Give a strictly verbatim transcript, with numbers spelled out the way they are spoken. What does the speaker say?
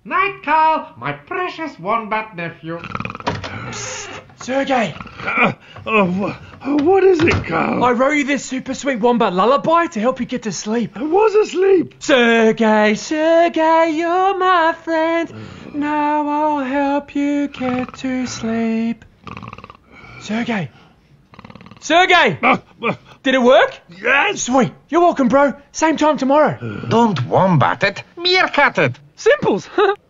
Night, Carl, my precious Wombat nephew. Sergey! Uh, oh, what is it, Carl? I wrote you this super sweet Wombat lullaby to help you get to sleep. I was asleep. Sergey, Sergey, you're my friend. Now I'll help you get to sleep. Sergey! Sergey! Uh, uh, Did it work? yes. Sweet. You're welcome, bro. Same time tomorrow. Don't wombat it, meerkat it. Simples.